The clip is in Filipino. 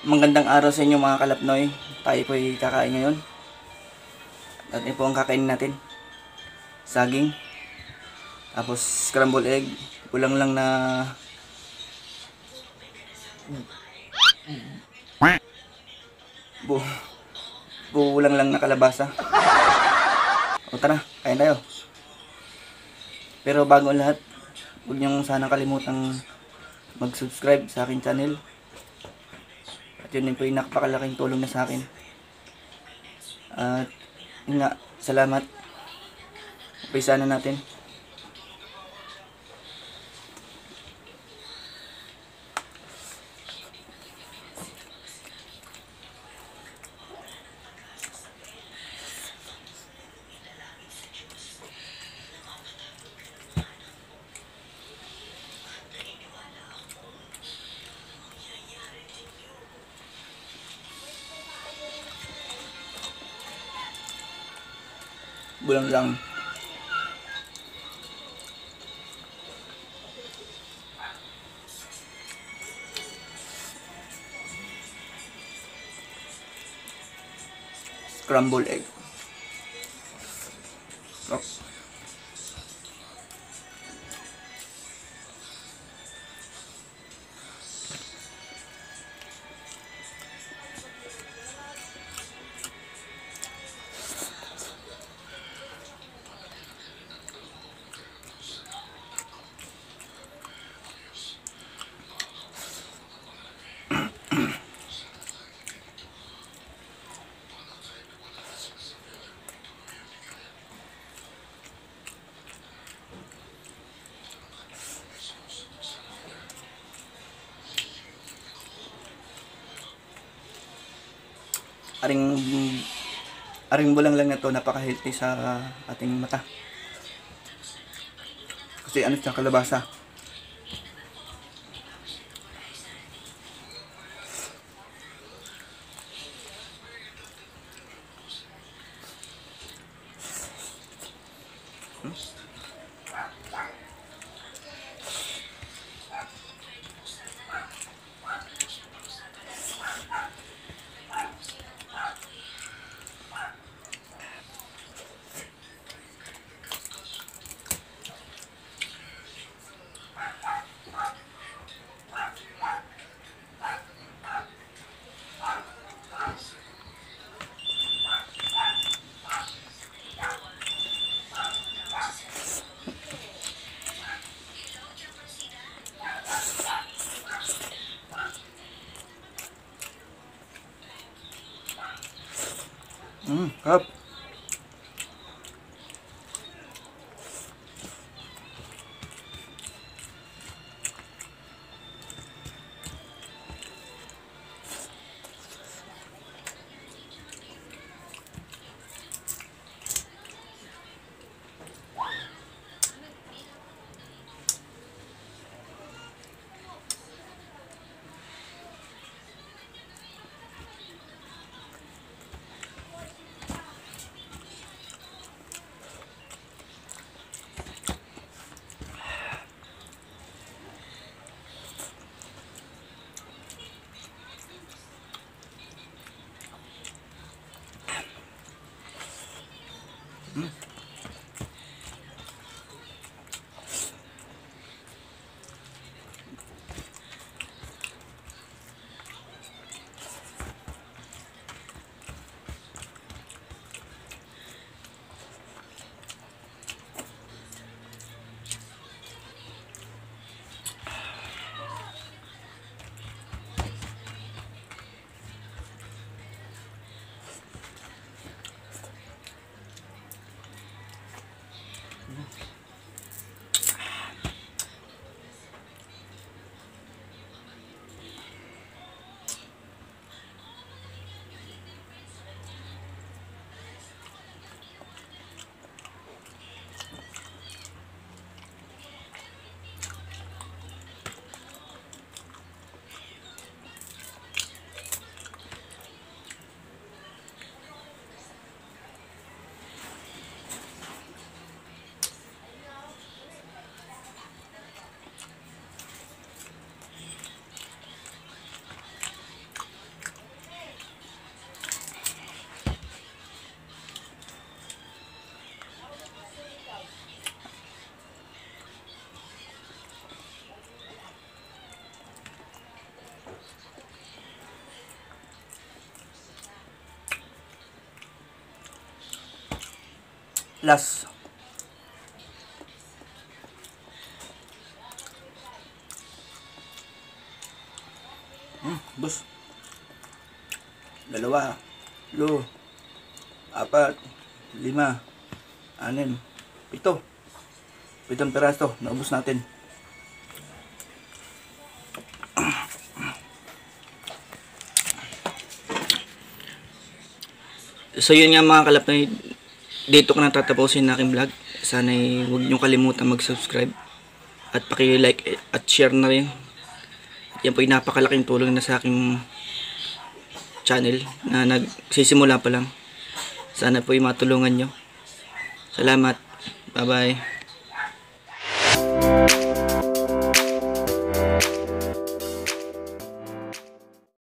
Magandang araw sa inyo mga kalapnoy. Tayo po ay kakain ngayon. At ito po ang kakainin natin. Saging. Tapos scrambled egg. Kulang lang na bu kulang lang na kalabasa. O tara, kain tayo. Pero bago ang lahat, huwag niyong sanang kalimutang mag-subscribe sa akin channel. At yun din po yung napakalaking tulong na sa akin. At yun nga, salamat. Umpisa na natin. Bulang lang. Scrambled egg. Oh. Aring bulang lang na to, napaka-healthy sa ating mata. Kasi ano siya, kalabasa. Kap. Last. Bus. Dalawa. 2, 4, 5, 6, 7. 7 peraso. Naubos natin. So yun nga mga kalapnoy, dito ko na tatapusin na aking vlog. Sana huwag nyo kalimutan mag-subscribe at paki-like at share na rin. Yan po yung napakalaking tulong na sa aking channel na nagsisimula pa lang. Sana po yung matulungan nyo. Salamat. Bye bye.